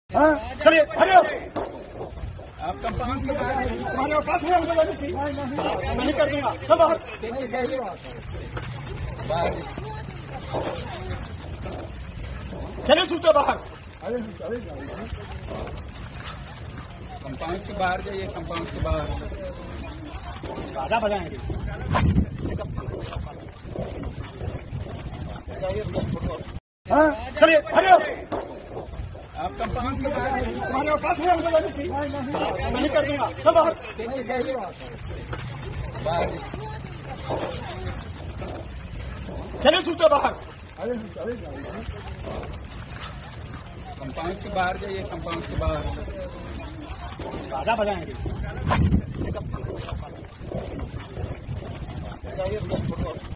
हाँ चलिए हरिओ आप कंपाउंड के बाहर तुम्हारे औकात है हमको जाने की नहीं कर दूंगा सब बाहर चलिए छूटे बाहर कंपाउंड के बाहर जाइए। कंपाउंड के बाहर बाजा बजाएंगे हाँ चलिए हरिओ आप कंपाउंड के बाहर तुम्हारे औकात है हमको जाने की नहीं कर दूंगा सब बाहर चलिए छूटे बाहर कंपाउंड के बाहर जाइए। कंपाउंड के बाहर बाजा बजाएंगे